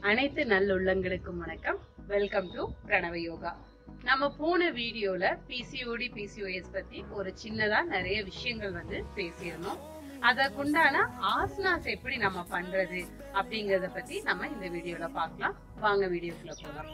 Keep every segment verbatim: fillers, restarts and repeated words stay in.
அனைத்து நல்லுள்ளங்களுக்கும் வணக்கம். Welcome to பிரணவ யோகா. நம்ம போன வீடியோல பிசிஓடி பிசிஓஎஸ் பத்தி ஒரு சின்னதா நிறைய விஷயங்கள் வந்து பேசியிருந்தோம். அதற்குண்டான ஆசனாஸ் எப்படி நம்ம பண்றது அப்படிங்கறத பத்தி நம்ம இந்த வீடியோல பார்க்கலாம். வாங்க வீடியோக்குள்ள போலாம்.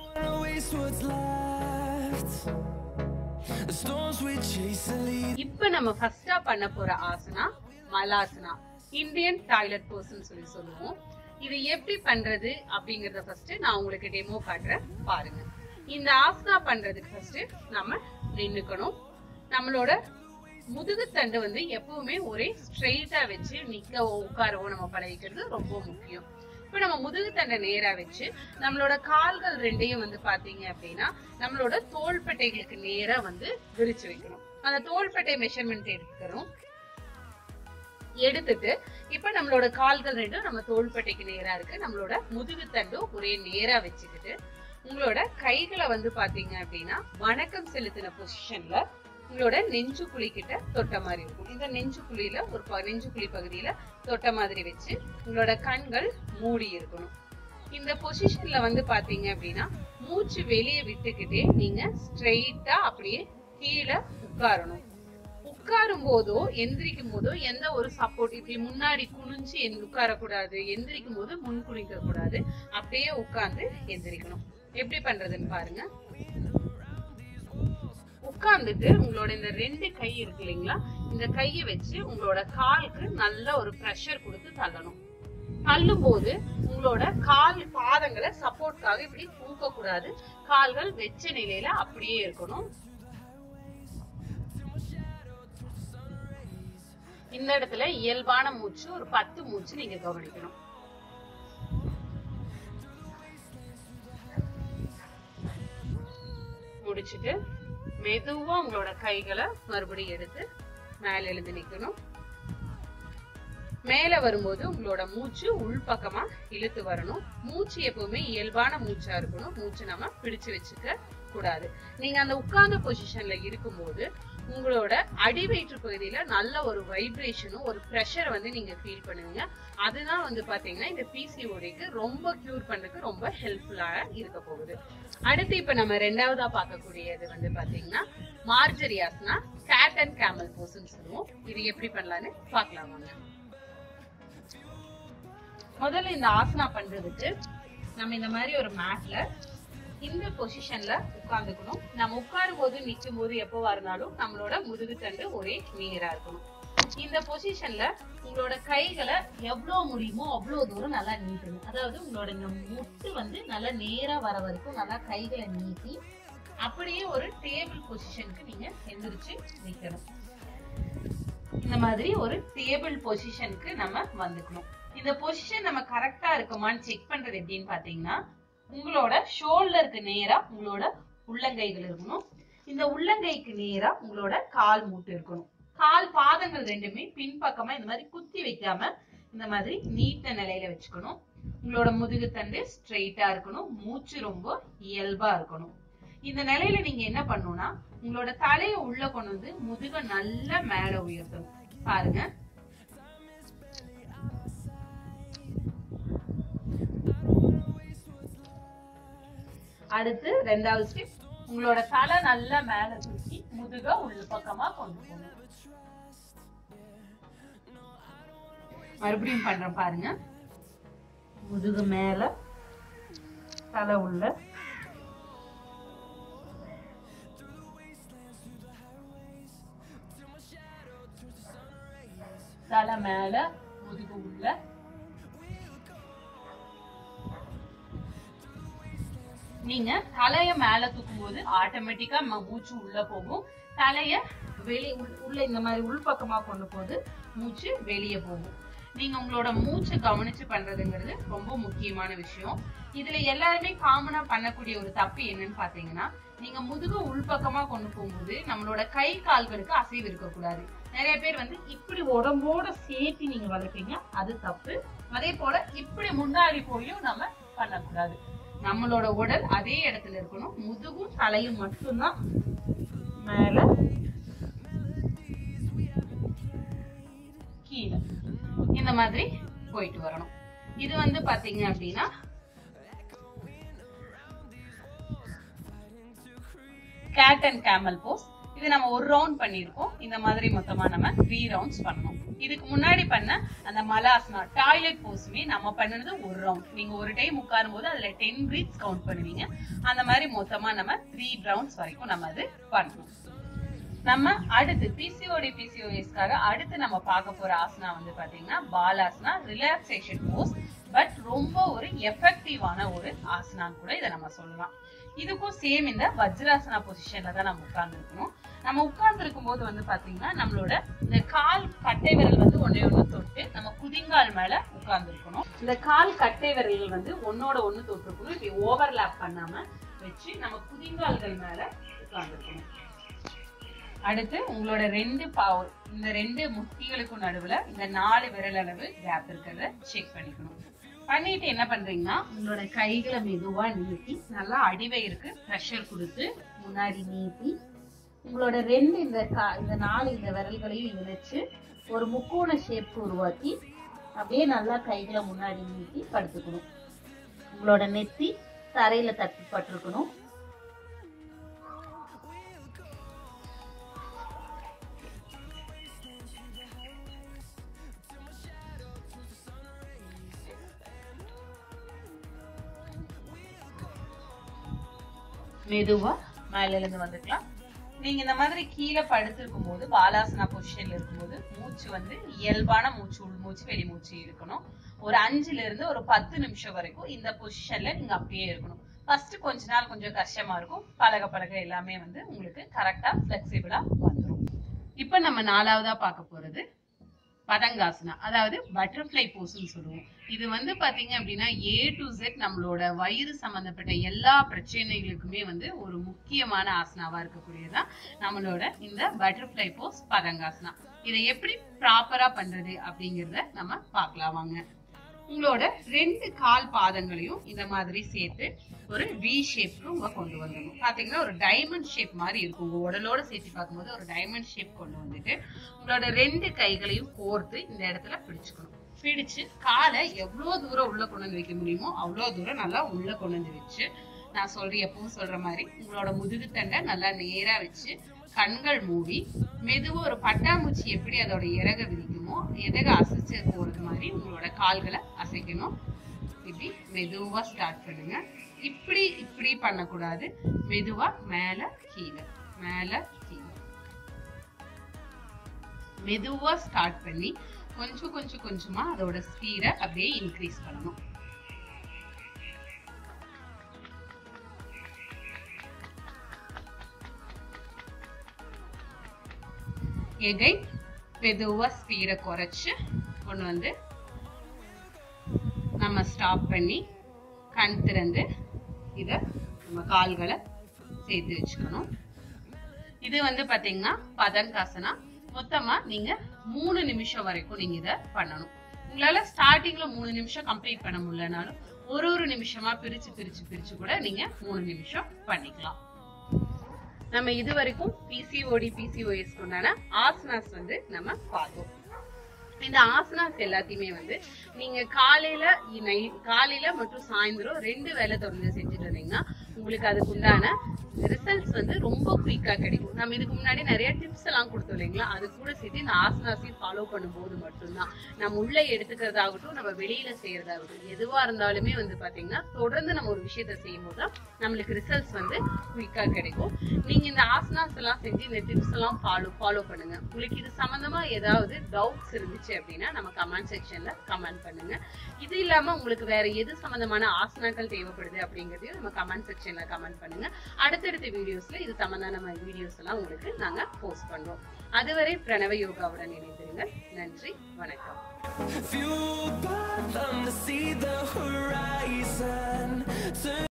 இப்ப நம்ம ஃபர்ஸ்டா பண்ண போற ஆசனா மலாசனா, இந்தியன் டாய்லெட் போஸ்ன்னு சொல்லி சொல்லுவோம். இது எப்படி பண்றது அப்படிங்கறத ஃபர்ஸ்ட் நான் உங்களுக்கு டெமோ காட்டுறேன், பாருங்க. இந்த ஆசனா பண்றதுக்கு ஃபர்ஸ்ட் நம்ம நின்னுக்கணும். நம்மளோட முதுகுத்தண்டு வந்து எப்பவுமே ஒரே ஸ்ட்ரெயிட்டா வச்சு நிக்க உட்காரவோ நம்ம பழகிக்கிறது ரொம்ப முக்கியம். இப்ப நம்ம முதுகுத்தண்டை நேரா வச்சு நம்மளோட கால்கள் ரெண்டையும் வந்து பாத்தீங்க அப்படின்னா நம்மளோட தோள்பட்டைகளுக்கு நேரா வந்து விரிச்சு வைக்கணும். அந்த தோள்பட்டை மெஷர்மெண்ட் எடுத்துக்கிறோம். எடுத்துட்டு இப்ப நம்மளோட கால்கள் ரெண்டும் நம்ம தோள்பட்டைக்கு நேரா இருக்கு. நம்மளோட முதுகுத்தண்டும் ஒரே நேரா வச்சுக்கிட்டு உங்களோட கைகளை வந்து பாத்தீங்க அப்படின்னா வணக்கம் செலுத்தின பொசிஷன்ல உங்களோட நெஞ்சு குழி கிட்ட தொட்ட மாதிரி இருக்கும். இந்த நெஞ்சு குழியில ஒரு நெஞ்சு குழி பகுதியில தொட்ட மாதிரி வச்சு உங்களோட கண்கள் மூடி இருக்கணும். இந்த பொசிஷன்ல வந்து பாத்தீங்க அப்படின்னா மூச்சு வெளியே விட்டுக்கிட்டே நீங்க ஸ்ட்ரெயிட்டா அப்படியே கீழே உட்காரணும். உட்காரும் போதோ எந்திரிக்கும் போதோ எந்த ஒரு சப்போர்ட் இப்படி முன்னாடி குனிஞ்சு உட்காரக்கூடாது, எந்திரிக்கும் போது முன் குனிக்க கூடாது. அப்படியே உட்கார்ந்து எந்திரிக்கணும். எப்படி பண்றதுன்னு பாருங்க. உட்கார்ந்துட்டு உங்களோட இந்த ரெண்டு கை இருக்கு இல்லைங்களா, இந்த கையை வச்சு உங்களோட காலுக்கு நல்ல ஒரு பிரஷர் கொடுத்து தள்ளணும். தள்ளும் போது உங்களோட கால் பாதங்களை சப்போர்ட்காக இப்படி தூக்க கூடாது. கால்கள் வெச்ச நிலையில அப்படியே இருக்கணும். இந்த இடத்துல இயல்பான மூச்சு ஒரு பத்து மூச்சு நீங்க கவனிக்கணும். முடிச்சுட்டு மெதுவா உங்களோட கைகளை மறுபடியும் எடுத்து மேல எழுந்து நிக்கணும். மேல வரும்போது உங்களோட மூச்சு உள்பக்கமா இழுத்து வரணும். மூச்சு எப்பவுமே இயல்பான மூச்சா இருக்கணும். மூச்சு நம்ம பிடிச்சு வச்சுக்க கூடாது. நீங்க அந்த உட்கார்ந்த பொசிஷன்ல இருக்கும்போது உங்களோட அடி வயிற்று பகுதியில நல்ல ஒரு வைப்ரேஷனும் ஒரு பிரஷர் வந்து நீங்க ஃபீல் பண்ணுவீங்க. அதுதான் வந்து பாத்தீங்கன்னா இந்த பிசிஓடிக்கு ரொம்ப கியூர் பண்றதுக்கு ரொம்ப ஹெல்ப்ஃபுல்லா இருக்க போகுது. அடுத்து இப்ப நம்ம ரெண்டாவதா பார்க்கக்கூடியது வந்து பாத்தீங்கன்னா marjari asana, cat and camel போஸ்ன்னு சொல்லுவோம். இது எப்படி பண்ணலாம்னு பாக்கலாம் வாங்க. முதல்ல இந்த ஆசனா பண்றதுக்கு நம்ம இந்த மாதிரி ஒரு மேட்ல இந்த பொசிஷன்ல உட்கார்ந்துக்கணும். நம்ம உட்காரும் போது நிக்கும் போது எப்பவா இருந்தாலும் நம்மளோட முதுகு தண்டு ஒரே நேரா இருக்கணும். இந்த பொசிஷன்ல உங்களோட கைகளை எவ்வளவு முடியுமோ அவ்வளவு தூரம் நல்லா நீட்டணும். அதாவது உங்களோட இந்த முட்டு வந்து நல்லா நேரா வர வரைக்கும் நல்லா கைகளை நீட்டி அப்படியே ஒரு டேபிள் பொசிஷனுக்கு நீங்க எந்திரிச்சு நிக்கணும். இந்த மாதிரி ஒரு டேபிள் பொசிஷனுக்கு நம்ம வந்துக்கணும். இந்த பொசிஷன் நம்ம கரெக்டா இருக்குமான்னு செக் பண்றது எப்படின்னு பாத்தீங்கன்னா உங்களோட ஷோல்டருக்கு நேரா உங்களோட உள்ளங்கைகள் இருக்கணும். இந்த உள்ளங்கைக்கு நேரா உங்களோட கால் மூட்டு இருக்கணும். கால் பாதங்கள் ரெண்டுமே பின்பக்கமா இந்த மாதிரி குத்தி வைக்காம இந்த மாதிரி நீட்ட நிலையில வச்சுக்கணும். உங்களோட முதுகு தண்டு ஸ்ட்ரெயிட்டா இருக்கணும். மூச்சு ரொம்ப இயல்பா இருக்கணும். இந்த நிலையில நீங்க என்ன பண்ணணும்னா உங்களோட தலையை உள்ள கொண்டு வந்து முதுக நல்லா மேல உயர்த்தணும். பாருங்க. அடுத்து ரெண்டாவது ஸ்டெப், உங்களோட தலை நல்லா மேல தூக்கி முதுக உள்ள பக்கமா கொண்டு போகணும். மறுபடியும் பண்றோம் பாருங்க. முதுகு மேல, தலை உள்ள, தலை மேல, முதுகு உள்ள. நீங்க தலைய மேல தூக்கும் போது ஆட்டோமேட்டிக்கா மூச்சு உள்ள போகும். தலைய வெளியே உள்ள இந்த மாதிரி உள்பக்கமா கொண்டு போது மூச்சு வெளியே போகும். நீங்க உங்களோட மூச்சை கவனிச்சு பண்றதுங்கிறது ரொம்ப முக்கியமான விஷயம். இதுல எல்லாருமே காமனா பண்ணக்கூடிய ஒரு தப்பு என்னன்னு பாத்தீங்கன்னா நீங்க முதுகு உள்பக்கமா கொண்டு போகும்போது நம்மளோட கை கால்களுக்கு அசைவு இருக்க கூடாது. நிறைய பேர் வந்து இப்படி உடம்போட சேர்த்து நீங்க வளர்ப்பீங்க, அது தப்பு. அதே போல இப்படி முன்னாடி போயும் நம்ம பண்ணக்கூடாது. நம்மளோட உடல் அதே இடத்துல இருக்கணும். முதுகும் தலையும் மட்டும்தான் மேல கீழே இந்த மாதிரி போயிட்டு வரணும். இது வந்து பாத்தீங்க அப்படின்னா கேட் அண்ட் கேமல் போஸ். இது நம்ம ஒரு ரவுண்ட் பண்ணிருக்கோம். இந்த மாதிரி மொத்தமா நம்ம த்ரீ ரவுண்ட்ஸ் பண்ணணும். இதுக்கு முன்னாடி பண்ண அந்த மலாசனா டாய்லெட் போஸுமே நம்ம பண்ணது ஒரு ரவுண்ட். நீங்க ஒரு டைம் உட்காரும் போது அதுல டென் பிரீத்ஸ் கவுண்ட் பண்ணுவீங்க. அந்த மாதிரி மொத்தமா நம்ம த்ரீ ரவுண்ட்ஸ் வரைக்கும் நம்ம அது பண்ணணும். நம்ம அடுத்து பிசிஓடி பிசிஓஎஸ்க்காக அடுத்து நம்ம பார்க்க போற ஆசனா வந்து பாத்தீங்கன்னா பாலாசனா, ரிலாக்ஸேஷன் போஸ். பட் ரொம்ப ஒரு எஃபெக்டிவான ஒரு ஆசனான்னு கூட இதை நம்ம சொல்லலாம். இதுக்கும் சேம் இந்த வஜ்ராசனா பொசிஷன்ல தான் நம்ம உட்கார்ந்து இருக்கணும். நம்ம உட்கார்ந்து இருக்கும் போது வந்து பாத்தீங்கன்னா நம்மளோட இந்த கால் கட்டை விரல் வந்து ஒன்னே ஒண்ணு தொட்டு நம்ம குதிங்கால் மேல உட்கார்ந்து இருக்கணும். இந்த கால் கட்டை விரல்கள் வந்து ஒன்னோட ஒண்ணு தொட்டு இருக்கணும். இப்படி ஓவர்லாப் பண்ணாம வச்சு நம்ம குதிங்கால்கள் மேல உட்கார்ந்து இருக்கணும். அடுத்து உங்களோட ரெண்டு பாவ் இந்த ரெண்டு முட்டிகளுக்கும் நடுவுல இந்த நாலு விரல் அளவு கேப் இருக்கிறத செக் பண்ணிக்கணும். பண்ணிட்டு என்ன பண்றீங்கன்னா உங்களோட கைகளை மெதுவா நீட்டி நல்லா அடிவயிறுக்கு ப்ரெஷர் கொடுத்து முன்னாடி நீட்டி உங்களோட ரெண்டு இந்த இந்த நாலு இந்த விரல்களையும் இணைச்சு ஒரு முக்கோண ஷேப் உருவாக்கி அப்படியே நல்லா கைகளை முன்னாடி நீட்டி படுத்துக்கணும். உங்களோட நெத்தி தரையில தட்டி பட்டிருக்கணும். மெதுவா மேல இருந்து வந்துக்கலாம். நீங்க இந்த மாதிரி கீழே படுத்திருக்கும் போது பாலாசனா பொசிஷன்ல இருக்கும்போது மூச்சு வந்து இயல்பான மூச்சு, உள் மூச்சு, வெளி மூச்சு இருக்கணும். ஒரு அஞ்சுல இருந்து ஒரு பத்து நிமிஷம் வரைக்கும் இந்த பொசிஷன்ல நீங்க அப்படியே இருக்கணும். ஃபர்ஸ்ட் கொஞ்ச நாள் கொஞ்சம் கஷ்டமா இருக்கும். பழக பழக எல்லாமே வந்து உங்களுக்கு கரெக்டா பிளெக்சிபிளா வந்துடும். இப்ப நம்ம நாலாவதா பார்க்க போறது பதங்காசனா, அதாவது பட்டர்ஃபிளை போஸ்ன்னு சொல்லுவோம். இது வந்து பாத்தீங்க அப்படின்னா ஏ டு செட் நம்மளோட வயிறு சம்பந்தப்பட்ட எல்லா பிரச்சனைகளுக்குமே வந்து ஒரு முக்கியமான ஆசனாவா இருக்கக்கூடியதான் நம்மளோட இந்த பட்டர்ஃபிளை போஸ் பதங்காசனா. இதை எப்படி ப்ராப்பரா பண்றது அப்படிங்கறத நம்ம பார்க்கலாம் வாங்க. உங்களோட ரெண்டு கால் பாதங்களையும் இந்த மாதிரி சேர்த்து ஒரு வி ஷேப்க்கு உங்க கொண்டு வந்துடணும். பாத்தீங்கன்னா ஒரு டைமண்ட் ஷேப் மாதிரி இருக்கும். உங்க உடலோட சேர்த்து பார்க்கும்போது ஒரு டைமண்ட் ஷேப் கொண்டு வந்துட்டு உங்களோட ரெண்டு கைகளையும் கோர்த்து இந்த இடத்துல பிடிச்சுக்கணும். பிடிச்சு காலை எவ்வளவு தூரம் உள்ள கொண்டு வந்து வைக்க முடியுமோ அவ்வளவு தூரம் நல்லா உள்ள கொண்டு வந்து வச்சு நான் சொல்றேன் எப்பவும் சொல்ற மாதிரி உங்களோட முதுகு தண்டை நல்லா நேரா வச்சு கண்கள் மூடி மெதுவா ஒரு பட்டாம்பூச்சி எப்படி அதோட இறக விரிக்குமோ எதக அசைச்சு போறது மாதிரி உங்களோட கால்களை அசைக்கணும். இப்படி மெதுவா ஸ்டார்ட் பண்ணுங்க. இப்படி இப்படி பண்ணக்கூடாது. மெதுவா மேல கீழே மேல கீழே மெதுவா ஸ்டார்ட் பண்ணி கொஞ்சம் கொஞ்சம் கொஞ்சமா அதோட ஸ்பீட அப்படியே இன்க்ரீஸ் பண்ணணும். எகை மெதுவா ஸ்பீட குறைச்சு கொண்டு வந்து நம்ம ஸ்டாப் பண்ணி கண் திறந்து இத நம்ம கால்களை சேர்த்து வச்சுக்கணும். இது வந்து பாத்தீங்கன்னா பதங்காசனா. மொத்தமா நீங்க மூணு நிமிஷம் வரைக்கும் நீங்க இத பண்ணணும். உங்களால ஸ்டார்டிங்ல மூணு நிமிஷம் கம்ப்ளீட் பண்ண முடியலனாலும் ஒரு ஒரு நிமிஷமா பிரிச்சு பிரிச்சு பிரிச்சு கூட நீங்க மூணு நிமிஷம் பண்ணிக்கலாம். நம்ம இது வரைக்கும் பிசிஓடி பிசிஓஎஸ் கொண்டான ஆசனாஸ் வந்து நம்ம பார்த்தோம். இந்த ஆசனாஸ் எல்லாத்தையுமே வந்து நீங்க காலையில காலையில மற்றும் சாயந்தரம் ரெண்டு வேலை தொடர்ந்து செஞ்சுட்டு இருந்தீங்கன்னா உங்களுக்கு அதுக்கு உண்டான ரிசல்ட்ஸ் வந்து ரொம்ப குயிக்கா கிடைக்கும். நம்ம இதுக்கு முன்னாடி நிறைய டிப்ஸ் எல்லாம் கொடுத்தோம் இல்லைங்களா, அது கூட சேர்த்து இந்த ஆசனாஸையும் ஃபாலோ பண்ணும்போது மட்டும்தான் நம்ம உள்ள எடுத்துக்கிறதாகட்டும் நம்ம வெளியில செய்யறதாகட்டும் எதுவா இருந்தாலுமே வந்து பாத்தீங்கன்னா தொடர்ந்து நம்ம ஒரு விஷயத்த செய்யும் போதுதான் நம்மளுக்கு ரிசல்ட்ஸ் வந்து குயிக்கா கிடைக்கும். நீங்க இந்த ஆசனாஸ் எல்லாம் செஞ்சு இந்த டிப்ஸ் எல்லாம் ஃபாலோ ஃபாலோ பண்ணுங்க. உங்களுக்கு இது சம்பந்தமா ஏதாவது டவுட்ஸ் இருந்துச்சு அப்படின்னா நம்ம கமெண்ட் செக்ஷன்ல கமெண்ட் பண்ணுங்க. இது இல்லாம உங்களுக்கு வேற எது சம்பந்தமான ஆசனாக்கள் தேவைப்படுது அப்படிங்கறதையும் நம்ம கமெண்ட் செக்ஷன்ல கமெண்ட் பண்ணுங்க. அடுத்தடுத்த வீடியோஸ்ல இது சம்பந்தமான வீடியோஸ் எல்லாம் உங்களுக்கு நாங்க போஸ்ட் பண்றோம். அதுவரை பிரணவ யோகாவுடன் இணைந்திருங்கள். நன்றி, வணக்கம்.